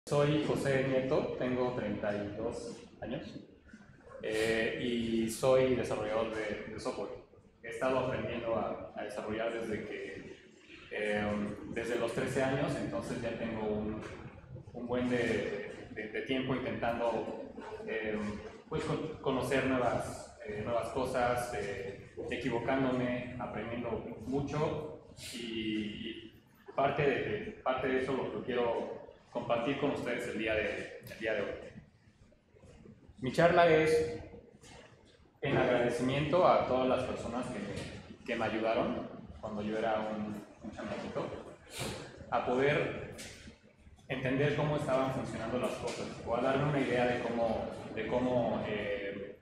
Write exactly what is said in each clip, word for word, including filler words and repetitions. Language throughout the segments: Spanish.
Soy José Nieto, tengo treinta y dos años eh, y soy desarrollador de, de software. He estado aprendiendo a, a desarrollar desde que eh, desde los trece años, entonces ya tengo un, un buen de, de, de tiempo intentando eh, pues, conocer nuevas, eh, nuevas cosas, eh, equivocándome, aprendiendo mucho y, y parte, de, parte de eso lo que quiero compartir con ustedes el día de, el día de hoy. Mi charla es en agradecimiento a todas las personas que me, que me ayudaron cuando yo era un, un chamaquito a poder entender cómo estaban funcionando las cosas o a darme una idea de cómo, de cómo, eh,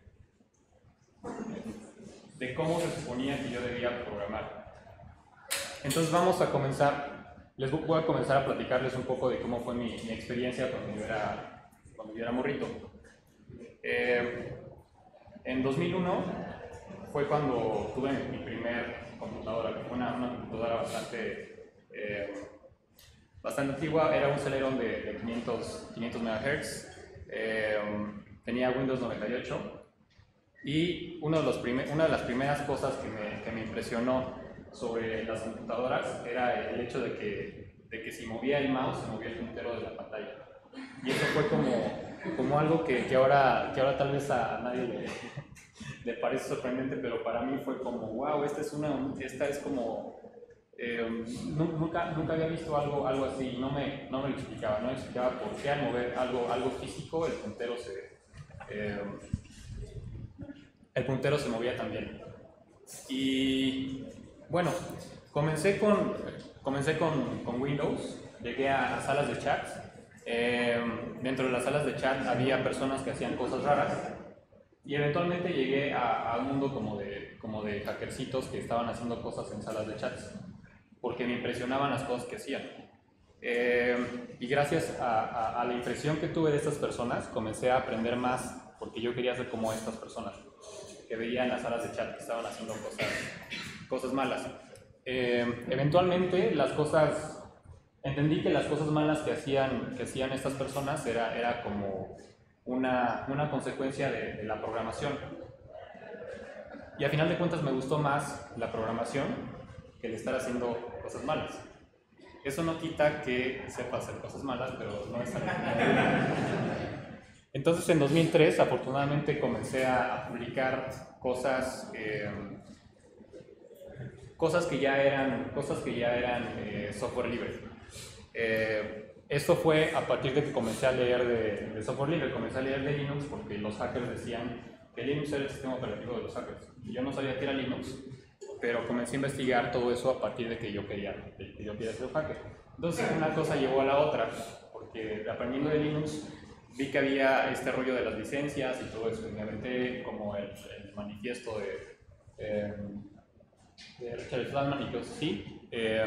de cómo se suponía que yo debía programar. Entonces vamos a comenzar. Les voy a comenzar a platicarles un poco de cómo fue mi, mi experiencia cuando yo era, cuando yo era morrito. Eh, en dos mil uno fue cuando tuve mi primer computadora, que fue una, una computadora bastante, eh, bastante antigua. Era un Celeron de, de quinientos megahertz, eh, tenía Windows noventa y ocho y uno de los prime, una de las primeras cosas que me, que me impresionó sobre las computadoras era el hecho de que, de que si movía el mouse se movía el puntero de la pantalla. Y eso fue como, como algo que, que, ahora, que ahora tal vez a nadie le, le parece sorprendente, pero para mí fue como, wow, esta es, una, esta es como... Eh, nunca, nunca había visto algo, algo así, no me, no me lo explicaba, no me explicaba por qué al mover algo, algo físico el puntero se, eh, el puntero se movía también. Y bueno, comencé con, comencé con, con Windows, llegué a, a salas de chat. Eh, dentro de las salas de chat había personas que hacían cosas raras y eventualmente llegué a, a un mundo como de, como de hackercitos que estaban haciendo cosas en salas de chat porque me impresionaban las cosas que hacían. Eh, y gracias a, a, a la impresión que tuve de estas personas comencé a aprender más porque yo quería ser como estas personas que veía en las salas de chat que estaban haciendo cosas, cosas malas. Eh, eventualmente las cosas, entendí que las cosas malas que hacían, que hacían estas personas era, era como una, una consecuencia de, de la programación. Y a final de cuentas me gustó más la programación que el estar haciendo cosas malas. Eso no quita que sepa hacer cosas malas, pero no es algo. Entonces en dos mil tres afortunadamente comencé a publicar cosas, eh, cosas que ya eran, cosas que ya eran eh, software libre. Eh, esto fue a partir de que comencé a leer de, de software libre, comencé a leer de Linux porque los hackers decían que Linux era el sistema operativo de los hackers. Yo no sabía que era Linux, pero comencé a investigar todo eso a partir de que yo quería, de que yo quería ser un hacker. Entonces una cosa llevó a la otra, porque aprendiendo de Linux vi que había este rollo de las licencias y todo eso, y me aventé como el, el manifiesto de, eh, de Richard Stallman y cosas así, eh,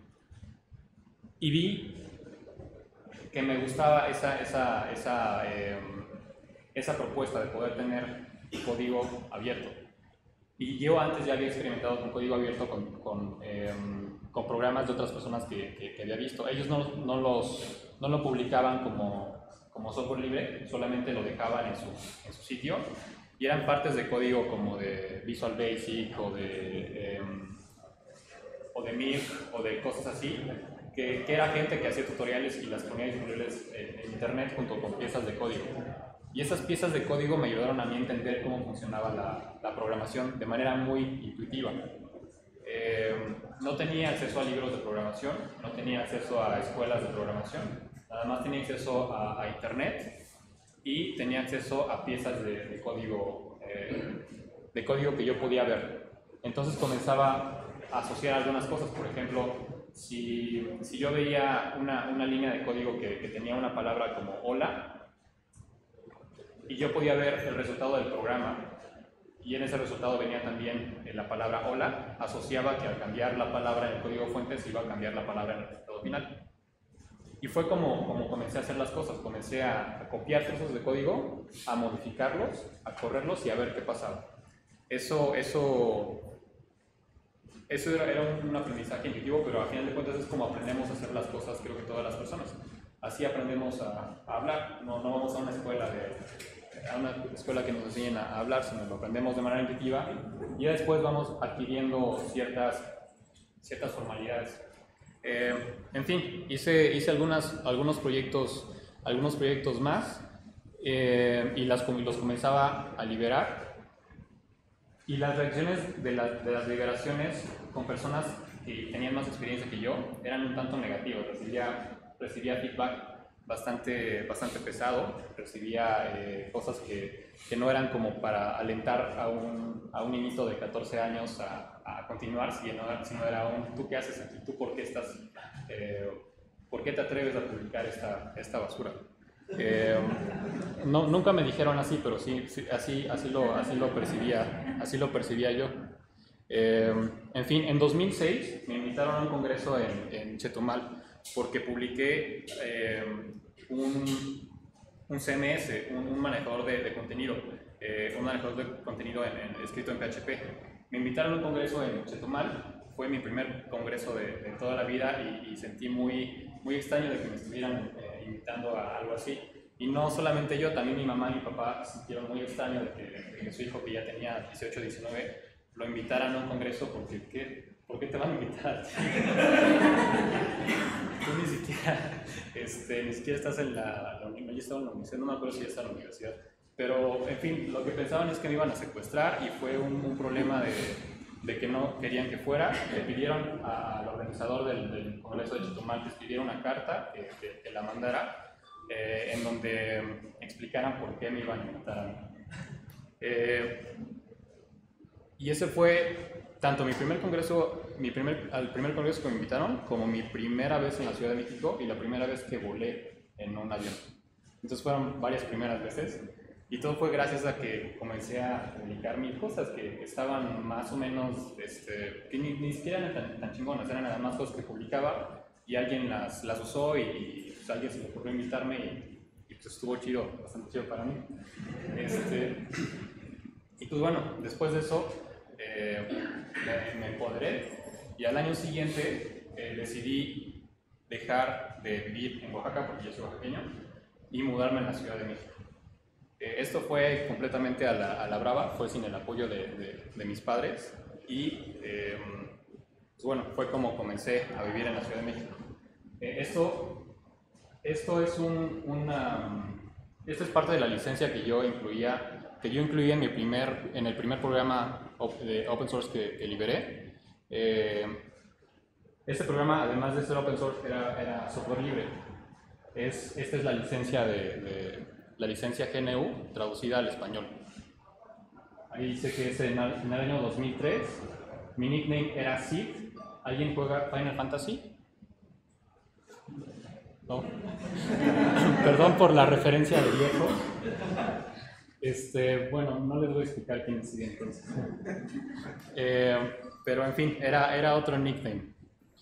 y vi que me gustaba esa, esa, esa, eh, esa propuesta de poder tener código abierto. Y yo antes ya había experimentado con código abierto con, con, eh, con programas de otras personas que, que, que había visto. Ellos no, no, los, no lo publicaban como como software libre, solamente lo dejaban en su, en su sitio y eran partes de código como de Visual Basic o de, eh, o de M I R o de cosas así, que, que era gente que hacía tutoriales y las ponía disponibles en, en internet junto con piezas de código. Y esas piezas de código me ayudaron a mí a entender cómo funcionaba la, la programación de manera muy intuitiva. Eh, no tenía acceso a libros de programación, no tenía acceso a escuelas de programación, nada más tenía acceso a, a internet y tenía acceso a piezas de, de, código, eh, de código que yo podía ver. Entonces comenzaba a asociar algunas cosas. Por ejemplo, si, si yo veía una, una línea de código que, que tenía una palabra como hola y yo podía ver el resultado del programa y en ese resultado venía también la palabra hola, asociaba que al cambiar la palabra en el código fuente se iba a cambiar la palabra en el resultado final. Y fue como, como comencé a hacer las cosas, comencé a, a copiar trozos de código, a modificarlos, a correrlos y a ver qué pasaba. Eso, eso, eso era, era un aprendizaje intuitivo, pero a final de cuentas es como aprendemos a hacer las cosas, creo que todas las personas. así aprendemos a, a hablar. No, no vamos a una escuela de, a una escuela que nos enseñen a hablar, sino lo aprendemos de manera intuitiva y después vamos adquiriendo ciertas, ciertas formalidades. Eh, en fin, hice, hice algunas, algunos, proyectos, algunos proyectos más eh, y las, los comenzaba a liberar. Y las reacciones de, la, de las liberaciones con personas que tenían más experiencia que yo eran un tanto negativas. Recibía, recibía feedback bastante, bastante pesado, recibía eh, cosas que, que no eran como para alentar a un, a un niñito de catorce años a, a continuar, sino, sino era un ¿tú qué haces aquí? ¿Tú por qué estás, eh, por qué te atreves a publicar esta, esta basura? Eh, no, nunca me dijeron así, pero sí, sí así, así, lo, así, lo percibía, así lo percibía yo. Eh, en fin, en dos mil seis me invitaron a un congreso en, en Chetumal porque publiqué eh, un, un C M S, un, un manejador de, de contenido, eh, un manejador de contenido en, en, escrito en P H P. Me invitaron a un congreso en Chetumal, fue mi primer congreso de, de toda la vida y, y sentí muy, muy extraño de que me estuvieran eh, invitando a algo así. Y no solamente yo, también mi mamá y mi papá sintieron muy extraño de que, de que su hijo, que ya tenía dieciocho, diecinueve, lo invitaran a un congreso porque ¿qué? ¿Por qué te van a invitar? Tú ni siquiera, este, ni siquiera estás en la, la, yo estaba en la universidad, no me acuerdo si ya estaba en la universidad, pero en fin, lo que pensaban es que me iban a secuestrar y fue un, un problema de, de que no querían que fuera. Le pidieron al organizador del, del congreso de Chetumal que escribiera una carta, que, que, que la mandara, eh, en donde explicaran por qué me iban a invitar a mí. Eh, y ese fue tanto mi primer congreso, mi primer, al primer congreso que me invitaron, como mi primera vez en la Ciudad de México y la primera vez que volé en un avión. Entonces fueron varias primeras veces y todo fue gracias a que comencé a publicar mil cosas que estaban más o menos, este, que ni, ni siquiera eran tan, tan chingonas, eran nada más cosas que publicaba y alguien las, las usó y, y pues, alguien se le ocurrió invitarme y, y pues estuvo chido, bastante chido para mí. Este, y pues bueno, después de eso eh, me, me empoderé y al año siguiente eh, decidí dejar de vivir en Oaxaca, porque yo soy oaxaqueño, y mudarme a la Ciudad de México. Eh, esto fue completamente a la, a la brava, fue sin el apoyo de, de, de mis padres y eh, pues bueno, fue como comencé a vivir en la Ciudad de México. Eh, esto, esto es un, una, esto es parte de la licencia que yo incluía que yo incluí en, mi primer, en el primer programa de open source que, que liberé. Eh, este programa, además de ser open source, era, era software libre. Es, esta es la licencia, de, de, la licencia G N U traducida al español. Ahí dice que es en el, en el año dos mil tres. Mi nickname era Sid. ¿Alguien juega Final Fantasy? No. Perdón por la referencia de viejo. Este, bueno, no les voy a explicar quién es entonces. Eh, pero en fin, era, era otro nickname.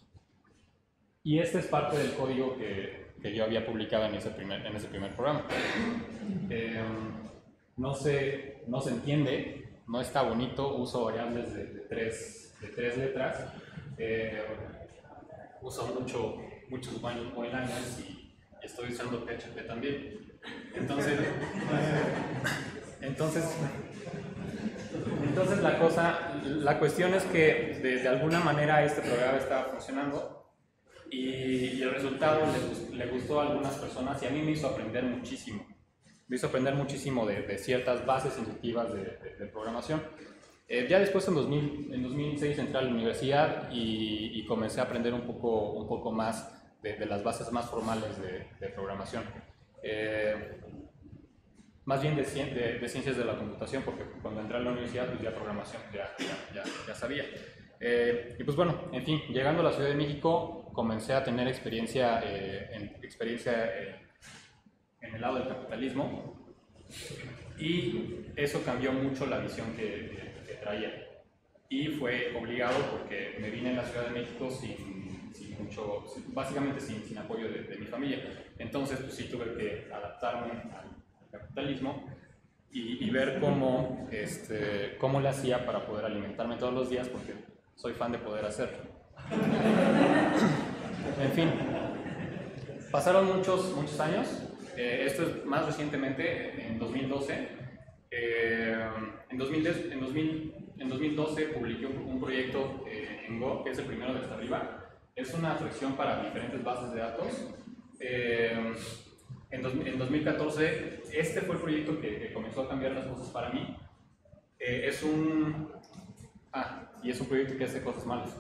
Y este es parte del código que, que yo había publicado en ese primer, en ese primer programa. Eh, no, se, no se entiende, no está bonito, uso variables de, de, tres, de tres letras. Eh, uso mucho, muchos while-liners y estoy usando P H P también. Entonces, entonces, entonces la cosa, la cuestión es que de, de alguna manera este programa estaba funcionando y, y el resultado le, le gustó a algunas personas y a mí me hizo aprender muchísimo. Me hizo aprender muchísimo de, de ciertas bases intuitivas de, de, de programación. Eh, ya después en, dos mil, en dos mil seis entré a la universidad y, y comencé a aprender un poco, un poco más de, de las bases más formales de, de programación. Eh, más bien de, de, de ciencias de la computación, porque cuando entré a la universidad pues ya programación ya, ya, ya, ya sabía. Eh, y pues bueno, en fin, llegando a la Ciudad de México comencé a tener experiencia, eh, en, experiencia eh, en el lado del capitalismo y eso cambió mucho la visión que, que, que traía y fue obligado porque me vine a la Ciudad de México sin, sin mucho, básicamente sin, sin apoyo de, de mi familia. Entonces pues sí tuve que adaptarme al capitalismo y, y ver cómo, este, cómo le hacía para poder alimentarme todos los días, porque soy fan de poder hacerlo. En fin, pasaron muchos, muchos años. Eh, esto es más recientemente, en dos mil doce. Eh, en, dos mil diez, en, dos mil, en dos mil doce publiqué un, un proyecto eh, en Go, que es el primero de hasta arriba. Es una abstracción para diferentes bases de datos. Eh, en, dos, en dos mil catorce, este fue el proyecto que, que comenzó a cambiar las cosas para mí. Eh, es un... Ah, y es un proyecto que hace cosas malas.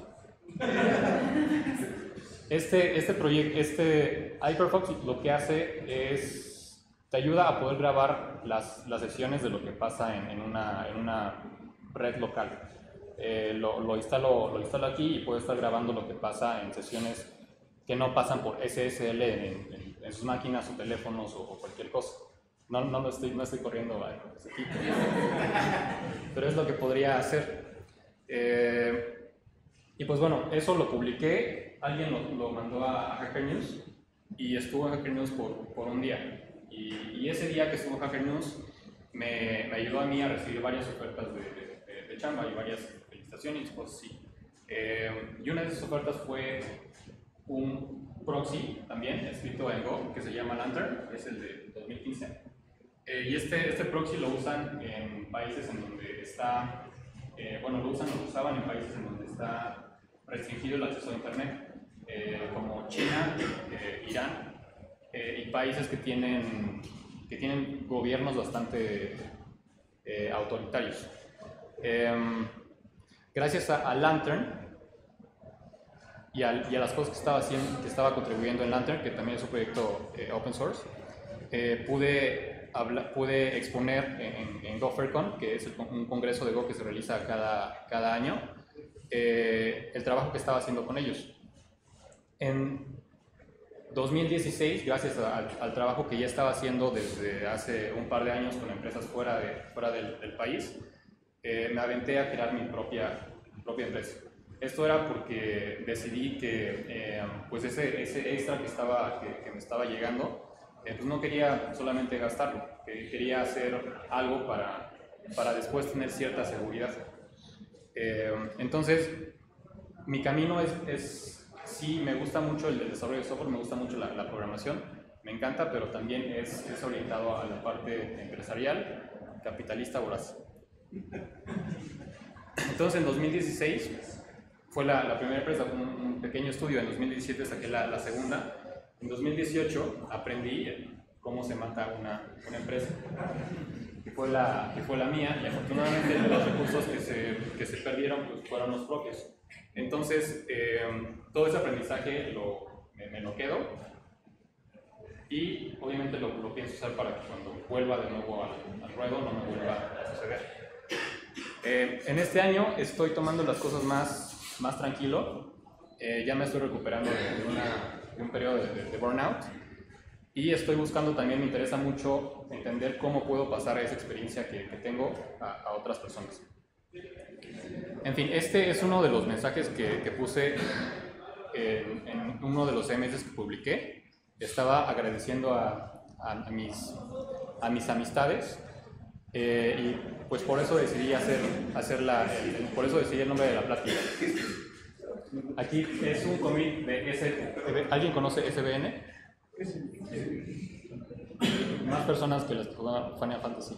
Este, este proyecto, este HyperFox lo que hace es, te ayuda a poder grabar las, las sesiones de lo que pasa en, en, una, en una red local. Eh, lo, lo, instalo, lo instalo aquí y puedo estar grabando lo que pasa en sesiones que no pasan por S S L en, en, en sus máquinas o teléfonos o, o cualquier cosa. No, no, no, estoy, no estoy corriendo a ese equipo, pero es lo que podría hacer. Eh, y pues bueno, eso lo publiqué, alguien lo, lo mandó a, a Hacker News y estuvo en Hacker News por, por un día. Y, y ese día que estuvo en Hacker News me, me ayudó a mí a recibir varias ofertas de, de, de, de chamba y varias felicitaciones y cosas así. Eh, y una de esas ofertas fue un proxy también, escrito en Go, que se llama Lantern, es el de dos mil quince. Eh, y este, este proxy lo usan en países en donde está, eh, bueno, lo usan, lo usaban en países en donde está restringido el acceso a Internet, eh, como China, eh, Irán, eh, y países que tienen, que tienen gobiernos bastante eh, autoritarios. Eh, gracias a, a Lantern y a, y a las cosas que estaba haciendo, que estaba contribuyendo en Lantern, que también es un proyecto eh, open source, eh, pude, habla, pude exponer en, en GoFairCon, que es el, un congreso de Go que se realiza cada, cada año, eh, el trabajo que estaba haciendo con ellos. En dos mil dieciséis, gracias a, al, al trabajo que ya estaba haciendo desde hace un par de años con empresas fuera, de, fuera del, del país, eh, me aventé a crear mi propia, mi propia empresa. Esto era porque decidí que eh, pues ese, ese extra que, estaba, que, que me estaba llegando, eh, pues no quería solamente gastarlo, que quería hacer algo para, para después tener cierta seguridad. Eh, entonces, mi camino es, es, sí, me gusta mucho el, el desarrollo de software, me gusta mucho la, la programación, me encanta, pero también es, es orientado a la parte empresarial, capitalista, voraz. Entonces, en dos mil dieciséis fue la, la primera empresa, un, un pequeño estudio. En dos mil diecisiete saqué la, la segunda. En dos mil dieciocho aprendí cómo se mata una, una empresa, que fue, la, que fue la mía, y afortunadamente los recursos que se, que se perdieron pues, fueron los propios. Entonces, eh, todo ese aprendizaje lo, me, me lo quedo y obviamente lo, lo pienso usar para que cuando vuelva de nuevo al, al ruedo no me vuelva a suceder. Eh, en este año estoy tomando las cosas más, más tranquilo, eh, ya me estoy recuperando de, de, una, de un periodo de, de, de burnout y estoy buscando, también me interesa mucho entender cómo puedo pasar esa experiencia que, que tengo a, a otras personas. En fin, este es uno de los mensajes que, que puse en, en uno de los M S que publiqué. Estaba agradeciendo a, a, a, mis, a mis amistades eh, y pues por eso decidí hacer, hacer la, el, por eso decidí el nombre de la plática. Aquí es un commit de S, ¿alguien conoce S B N? Más personas que las que juegan Final Fantasy.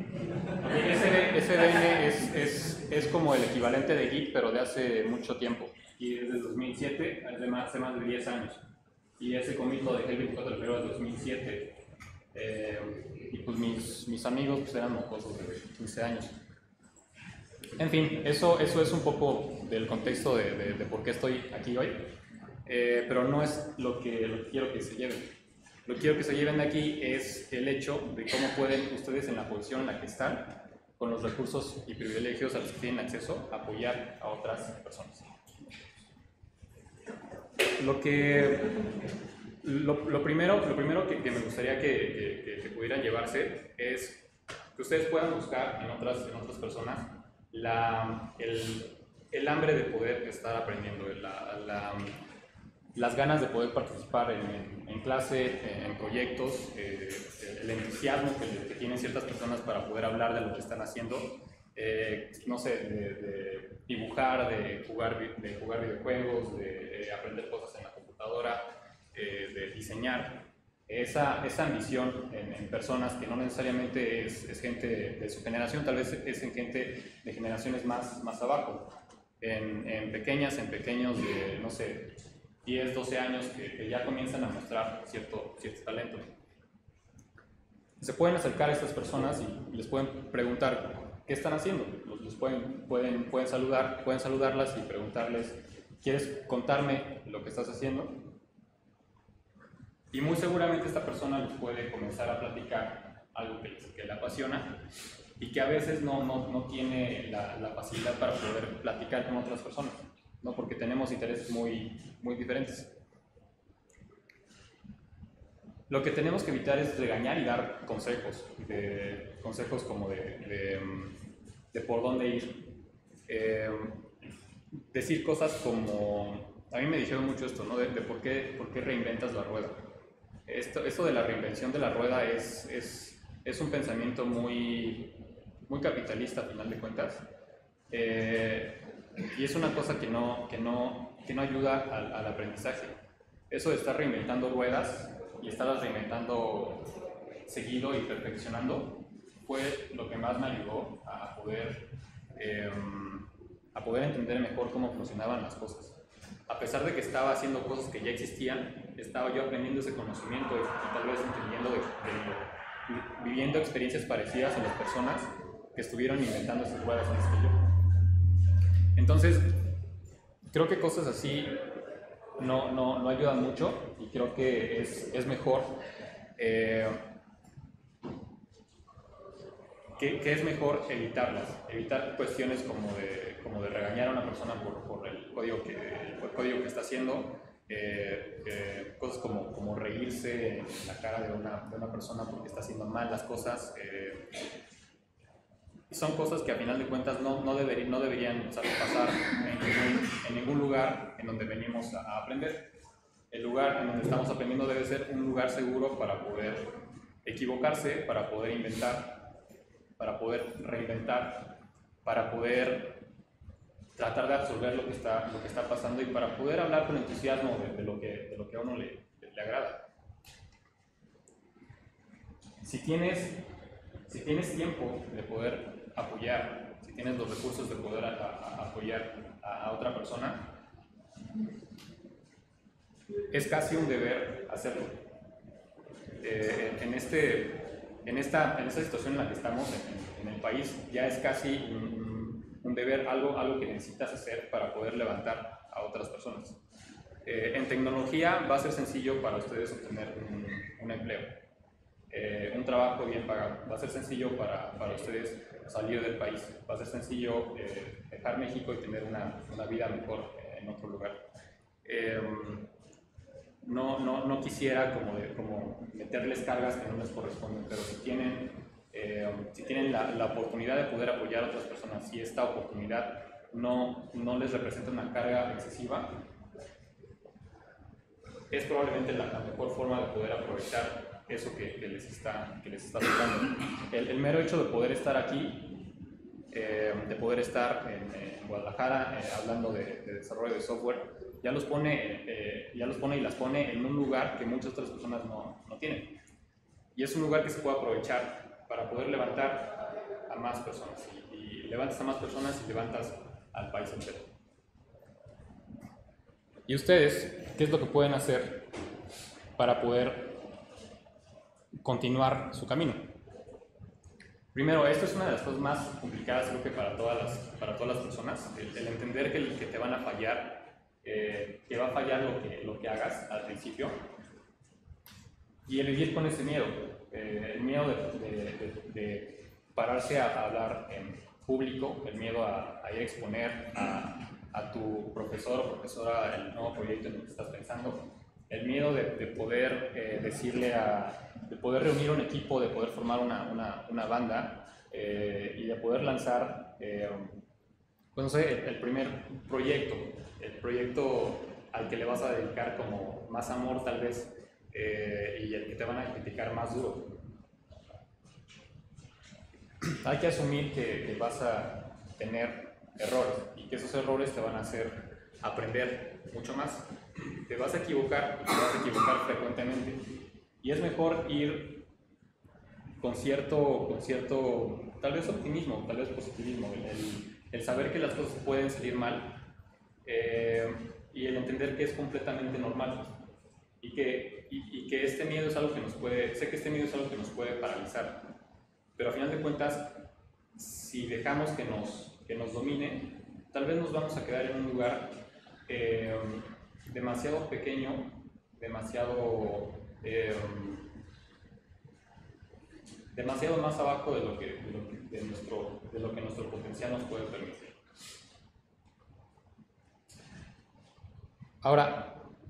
S B N es, es, es como el equivalente de Git, pero de hace mucho tiempo. Y desde dos mil siete, hace más, hace más de diez años. Y ese commit lo dejé el veinticuatro de febrero de dos mil siete. Eh, y pues mis, mis amigos pues eran mocosos de quince años. En fin, eso, eso es un poco del contexto de, de, de por qué estoy aquí hoy. Eh, pero no es lo que, lo que quiero que se lleven. Lo que quiero que se lleven de aquí es el hecho de cómo pueden ustedes, en la posición en la que están, con los recursos y privilegios a los que tienen acceso, apoyar a otras personas. Lo que lo, lo primero, lo primero que, que me gustaría que, que, que pudieran llevarse es que ustedes puedan buscar en otras, en otras personas la, el, el hambre de poder estar aprendiendo, la, la, las ganas de poder participar en, en, en clase, en proyectos, eh, el entusiasmo que, que tienen ciertas personas para poder hablar de lo que están haciendo, eh, no sé, de, de dibujar, de jugar, de jugar videojuegos, de, de aprender cosas en la computadora, eh, de diseñar esa, esa ambición en, en personas que no necesariamente es, es gente de, de su generación, tal vez es en gente de generaciones más, más abajo, en, en pequeñas, en pequeños de, no sé, diez, doce años que, que ya comienzan a mostrar cierto, cierto talento. Se pueden acercar a estas personas y les pueden preguntar qué están haciendo. Les pueden, pueden, pueden, saludar, pueden saludarlas y preguntarles, ¿quieres contarme lo que estás haciendo? Y muy seguramente esta persona les puede comenzar a platicar algo que, les, que le apasiona y que a veces no, no, no tiene la, la facilidad para poder platicar con otras personas, ¿no? Porque tenemos intereses muy, muy diferentes. Lo que tenemos que evitar es regañar y dar consejos, de, consejos como de, de, de por dónde ir. Eh, decir cosas como, a mí me dijeron mucho esto, ¿no? De, de por, qué, por qué reinventas la rueda. Esto, esto de la reinvención de la rueda es, es, es un pensamiento muy, muy capitalista, a final de cuentas. Eh, y es una cosa que no, que no, que no ayuda al, al aprendizaje. Eso de estar reinventando ruedas y estarlas reinventando seguido y perfeccionando fue lo que más me ayudó a poder, eh, a poder entender mejor cómo funcionaban las cosas. A pesar de que estaba haciendo cosas que ya existían, estaba yo aprendiendo ese conocimiento y, y tal vez entendiendo, de, de, viviendo experiencias parecidas a las personas que estuvieron inventando esas ruedas antes que yo. Entonces, creo que cosas así no, no, no ayudan mucho y creo que es, es mejor eh, que, que es mejor evitarlas, evitar cuestiones como de, como de regañar a una persona por, por, el, código que, por el código que está haciendo, eh, eh, cosas como, como reírse en la cara de una, de una persona porque está haciendo mal las cosas. Eh, son cosas que a final de cuentas no, no, deberí, no deberían pasar en ningún, en ningún lugar en donde venimos a, a aprender. El lugar en donde estamos aprendiendo debe ser un lugar seguro para poder equivocarse, para poder inventar, para poder reinventar, para poder tratar de absorber lo que está, lo que está pasando y para poder hablar con entusiasmo de, de, lo, que, de lo que a uno le, le agrada. Si tienes, si tienes tiempo de poder apoyar, si tienes los recursos de poder a, a, apoyar a, a otra persona, es casi un deber hacerlo. Eh, en, este, en, esta, en esta situación en la que estamos en, en el país, ya es casi un, un deber, algo, algo que necesitas hacer para poder levantar a otras personas. Eh, en tecnología va a ser sencillo para ustedes obtener un, un empleo, eh, un trabajo bien pagado. Va a ser sencillo para, para ustedes salir del país. Va a ser sencillo eh, dejar México y tener una, una vida mejor eh, en otro lugar. Eh, No, no, no quisiera como, de, como meterles cargas que no les corresponden, pero si tienen, eh, si tienen la, la oportunidad de poder apoyar a otras personas, si esta oportunidad no, no les representa una carga excesiva, es probablemente la, la mejor forma de poder aprovechar eso que, que les está, que les está tocando. El, el mero hecho de poder estar aquí, eh, de poder estar en, en Guadalajara eh, hablando de, de desarrollo de software, ya los pone, eh, ya los pone y las pone en un lugar que muchas otras personas no, no tienen. Y es un lugar que se puede aprovechar para poder levantar a más personas. Y, y levantas a más personas y levantas al país entero. ¿Y ustedes qué es lo que pueden hacer para poder continuar su camino? Primero, esto es una de las cosas más complicadas, creo que para todas las, para todas las personas, el, el entender que, el, que te van a fallar. Eh, que va a fallar lo que, lo que hagas al principio y el vivir con ese miedo, eh, el miedo de, de, de, de pararse a, a hablar en público, el miedo a, a ir a exponer a, a tu profesor o profesora el nuevo proyecto en el que estás pensando, el miedo de, de poder eh, decirle a, de poder reunir un equipo, de poder formar una, una, una banda eh, y de poder lanzar eh, pues no sé, el, el primer proyecto, el proyecto al que le vas a dedicar como más amor tal vez eh, y el que te van a criticar más duro. Hay que asumir que, que vas a tener errores y que esos errores te van a hacer aprender mucho más. Te vas a equivocar, te vas a equivocar frecuentemente. Y es mejor ir con cierto, con cierto tal vez optimismo, tal vez positivismo, el, el, el saber que las cosas pueden salir mal eh, y el entender que es completamente normal y que, y, y que este miedo es algo que nos puede, sé que este miedo es algo que nos puede paralizar, pero a final de cuentas, si dejamos que nos, que nos domine, tal vez nos vamos a quedar en un lugar eh, demasiado pequeño, demasiado... Eh, demasiado más abajo de lo que, de lo que, de nuestro, de lo que nuestro potencial nos puede permitir. Ahora,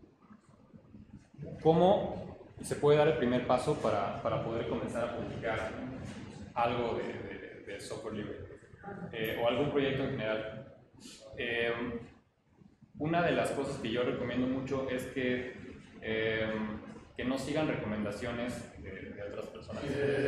¿cómo se puede dar el primer paso para, para poder comenzar a publicar algo de, de, de software libre eh, o algún proyecto en general? Eh, una de las cosas que yo recomiendo mucho es que eh, que no sigan recomendaciones de, de otras personas.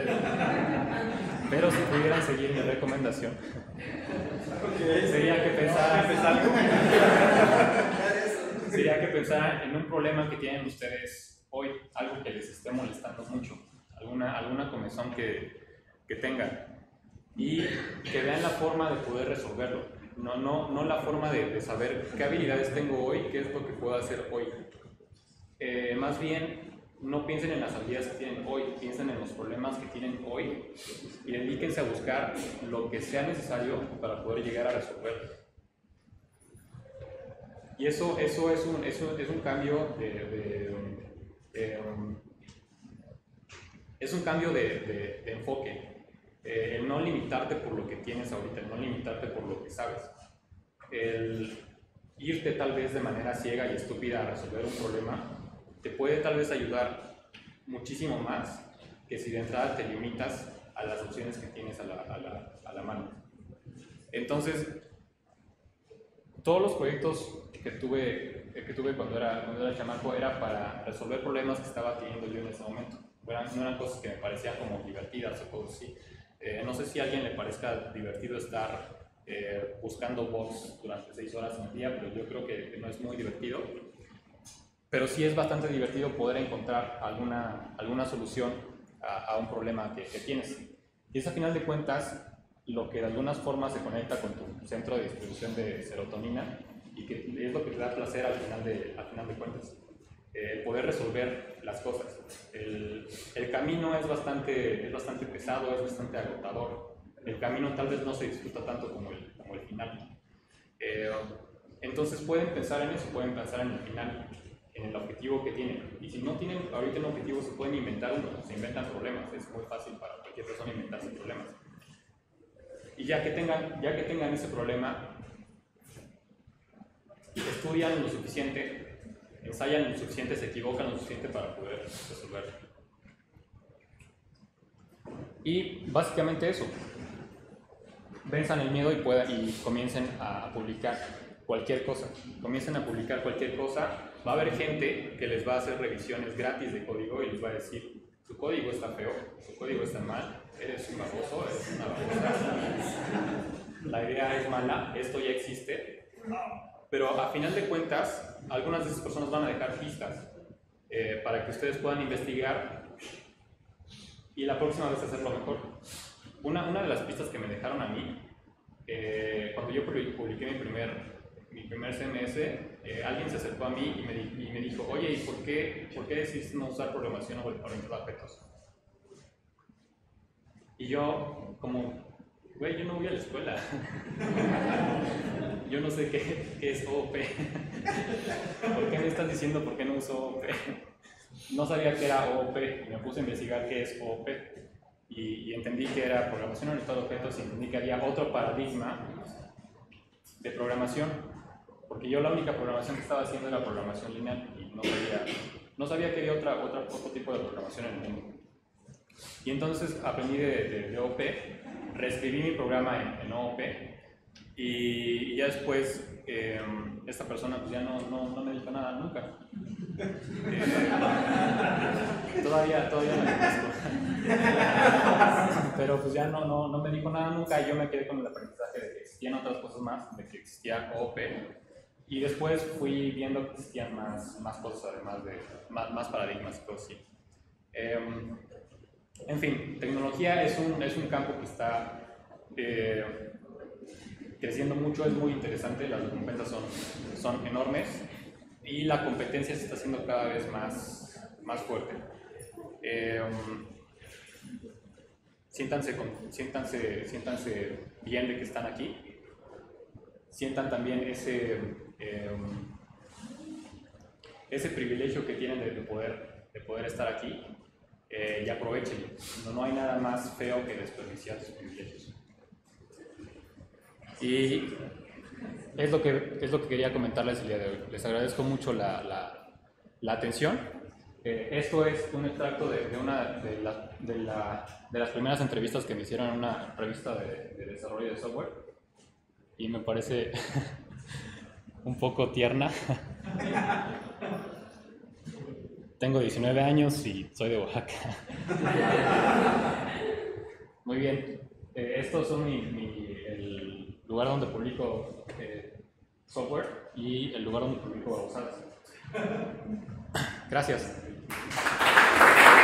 Pero si pudieran seguir mi recomendación, sería que pensaran, sería que pensaran en un problema que tienen ustedes hoy, algo que les esté molestando mucho, alguna, alguna comezón que, que tengan, y que vean la forma de poder resolverlo, no, no, no la forma de, de saber qué habilidades tengo hoy, qué es lo que puedo hacer hoy. Eh, más bien, no piensen en las habilidades que tienen hoy, piensen en los problemas que tienen hoy y dedíquense a buscar lo que sea necesario para poder llegar a resolverlo. Y eso, eso, es, un, eso es un cambio de, de, de um, es un cambio de, de, de enfoque. Eh, el no limitarte por lo que tienes ahorita, el no limitarte por lo que sabes. El irte tal vez de manera ciega y estúpida a resolver un problema te puede tal vez ayudar muchísimo más que si de entrada te limitas a las opciones que tienes a la, a la, a la mano. Entonces, todos los proyectos que tuve, que tuve cuando, era, cuando era chamaco era para resolver problemas que estaba teniendo yo en ese momento. No eran, no eran cosas que me parecían como divertidas o cosas así. Eh, no sé si a alguien le parezca divertido estar eh, buscando bugs durante seis horas en el día, pero yo creo que, que no es muy divertido. Pero sí es bastante divertido poder encontrar alguna, alguna solución a, a un problema que, que tienes. Y es a final de cuentas lo que de algunas formas se conecta con tu centro de distribución de serotonina y que es lo que te da placer al final de, al final de cuentas. Eh, poder resolver las cosas. El, el camino es bastante, es bastante pesado, es bastante agotador. El camino tal vez no se disfruta tanto como el, como el final. Eh, entonces pueden pensar en eso, pueden pensar en el final, en el objetivo que tienen. Y si no tienen ahorita un objetivo, se pueden inventar uno, se inventan problemas. Es muy fácil para cualquier persona inventarse problemas. Y ya que tengan, ya que tengan ese problema, estudian lo suficiente, ensayan lo suficiente, se equivocan lo suficiente para poder resolverlo. Y básicamente eso. Venzan el miedo y, pueda, y comiencen a publicar cualquier cosa. Comiencen a publicar cualquier cosa. Va a haber gente que les va a hacer revisiones gratis de código y les va a decir: tu código está feo, tu código está mal, eres un baboso, eres una babosa, la idea es mala, esto ya existe. Pero a final de cuentas, algunas de esas personas van a dejar pistas eh, para que ustedes puedan investigar y la próxima vez hacerlo mejor. Una, una de las pistas que me dejaron a mí, eh, cuando yo publiqué mi primer, mi primer C M S, eh, alguien se acercó a mí y me, y me dijo: oye, ¿y por qué, por qué decidiste no usar programación orientada a objetos? Y yo, como, güey, yo no voy a la escuela. Yo no sé qué, qué es O O P. ¿Por qué me estás diciendo por qué no uso O O P? No sabía qué era O O P y me puse a investigar qué es O O P. Y, y entendí que era programación orientada a objetos y entendí que había otro paradigma de programación, porque yo la única programación que estaba haciendo era programación lineal y no sabía, no sabía que había otra, otra, otro tipo de programación en el mundo. Y entonces aprendí de, de, de O O P, reescribí mi programa en, en O O P y, y ya después eh, esta persona pues ya no, no, no me dijo nada nunca. Eh, todavía, todavía me conozco. Pero pues ya no, no, no me dijo nada nunca y yo me quedé con el aprendizaje de que existían otras cosas más, de que existía O O P y después fui viendo que existían más, más cosas, además de más, más paradigmas y cosas así. Eh, en fin, tecnología es un, es un campo que está eh, creciendo mucho, es muy interesante, las recompensas son, son enormes y la competencia se está haciendo cada vez más, más fuerte. Eh, siéntanse, siéntanse, siéntanse bien de que están aquí, sientan también ese, eh, ese privilegio que tienen de, de, poder, de poder estar aquí eh, y aprovechenlo. No, no hay nada más feo que desperdiciar sus privilegios. Y es lo que, es lo que quería comentarles el día de hoy. Les agradezco mucho la, la, la atención. Eh, esto es un extracto de, de una de, la, de, la, de las primeras entrevistas que me hicieron en una revista de, de desarrollo de software y me parece un poco tierna. Tengo diecinueve años y soy de Oaxaca. Muy bien, eh, estos son mi, mi, el lugar donde publico eh, software y el lugar donde publico babosadas. Gracias.